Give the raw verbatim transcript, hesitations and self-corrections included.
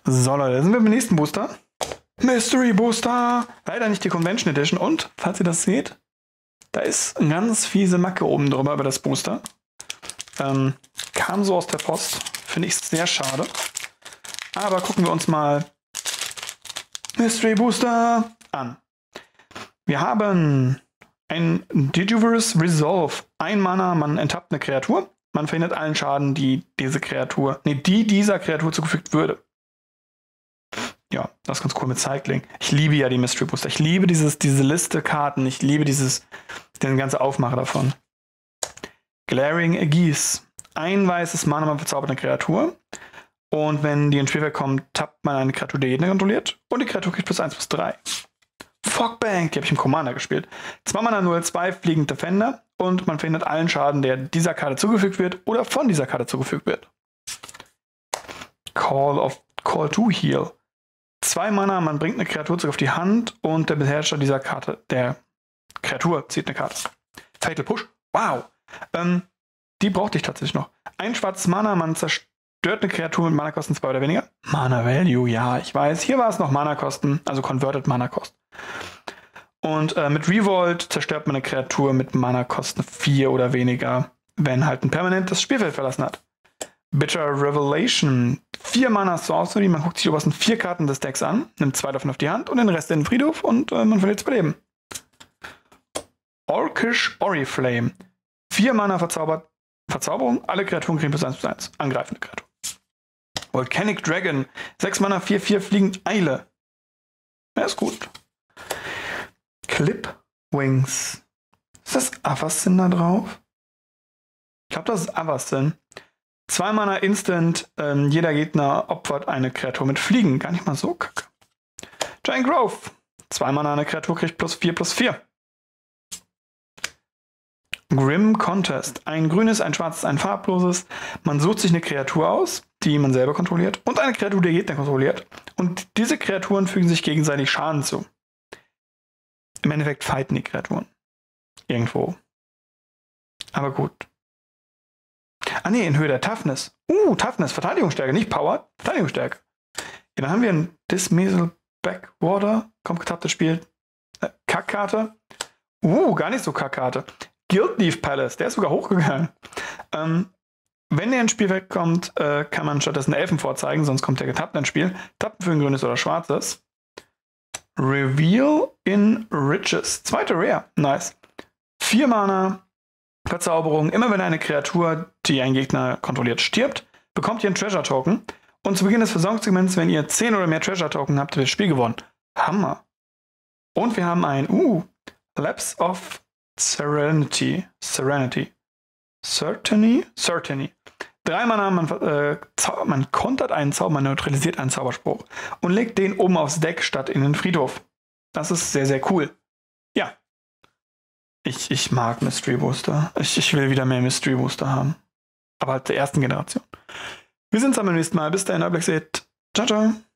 So Leute, da sind wir beim nächsten Booster. Mystery Booster. Leider nicht die Convention Edition. Und, falls ihr das seht, da ist eine ganz fiese Macke oben drüber über das Booster. Ähm, kam so aus der Post. Finde ich sehr schade. Aber gucken wir uns mal Mystery Booster an. Wir haben ein Digiverse Resolve. Ein Mana, man enttappt eine Kreatur. Man verhindert allen Schaden, die diese Kreatur, nee, die dieser Kreatur zugefügt würde. Ja, das ist ganz cool mit Cycling. Ich liebe ja die Mystery Booster. Ich liebe dieses, diese Liste Karten. Ich liebe dieses, den ganzen Aufmacher davon. Glaring Aegis. Ein weißes Mana, man verzaubert eine Kreatur. Und wenn die ins Spielfeld kommt, tappt man eine Kreatur, die Gegner kontrolliert. Und die Kreatur kriegt plus eins plus drei. Fogbank, die habe ich im Commander gespielt. zwei Mana null zwei, Fliegend Defender. Und man verhindert allen Schaden, der dieser Karte zugefügt wird oder von dieser Karte zugefügt wird. Call of Call to Heal. Zwei Mana, man bringt eine Kreatur zurück auf die Hand und der Beherrscher dieser Karte, der Kreatur, zieht eine Karte. Fatal Push. Wow. Ähm, die brauchte ich tatsächlich noch. Ein schwarzes Mana, man zerstört eine Kreatur mit Mana-Kosten zwei oder weniger. Mana Value, ja, ich weiß. Hier war es noch Mana-Kosten, also Converted Mana-Kosten. Und äh, mit Revolt zerstört man eine Kreatur mit Mana-Kosten vier oder weniger, wenn halt ein Permanent das Spielfeld verlassen hat. Bitter Revelation. Vier Mana Sorcery, man guckt sich die obersten vier Karten des Decks an, nimmt zwei davon auf die Hand und den Rest in den Friedhof und äh, man verliert zwei Leben. Orcish Oriflame. Vier Mana verzaubert, Verzauberung, alle Kreaturen kriegen plus eins plus eins. Angreifende Kreatur. Volcanic Dragon. Sechs Mana, vier vier fliegend Eile. Ja, ist gut. Clip Wings. Ist das Avacyn da drauf? Ich glaube, das ist Avacyn. Zwei Mana Instant. Ähm, jeder Gegner opfert eine Kreatur mit Fliegen. Gar nicht mal so kacke. Giant Growth. Zwei Mana, eine Kreatur kriegt plus vier plus vier. Grim Contest. Ein grünes, ein schwarzes, ein farbloses. Man sucht sich eine Kreatur aus, die man selber kontrolliert. Und eine Kreatur, die der Gegner kontrolliert. Und diese Kreaturen fügen sich gegenseitig Schaden zu. Im Endeffekt fighten die Kreaturen. Irgendwo. Aber gut. Ah ne, in Höhe der Toughness. Uh, Toughness, Verteidigungsstärke, nicht Power, Verteidigungsstärke. Ja, dann haben wir ein Dismissal Backwater. Kommt getapptes Spiel. Äh, Kackkarte. Uh, gar nicht so Kackkarte. Guildleaf Palace, der ist sogar hochgegangen. Ähm, wenn der ins Spiel wegkommt, äh, kann man stattdessen Elfen vorzeigen, sonst kommt der getappt ins Spiel. Tappen für ein grünes oder schwarzes. Reveal in Riches. Zweite Rare. Nice. Vier Mana. Verzauberung. Immer wenn eine Kreatur, die ein Gegner kontrolliert, stirbt, bekommt ihr einen Treasure Token. Und zu Beginn des Versorgungssegments, wenn ihr zehn oder mehr Treasure Token habt, habt ihr das Spiel gewonnen. Hammer. Und wir haben ein uh, Lapse of Serenity. Serenity. Certainty? Certainty. Drei Mana, man, äh, man kontert einen Zauber, man neutralisiert einen Zauberspruch und legt den oben aufs Deck statt in den Friedhof. Das ist sehr, sehr cool. Ja. Ich, ich mag Mystery Booster. Ich, ich will wieder mehr Mystery Booster haben. Aber halt der ersten Generation. Wir sehen uns dann beim nächsten Mal. Bis dahin, Black Ciao, ciao.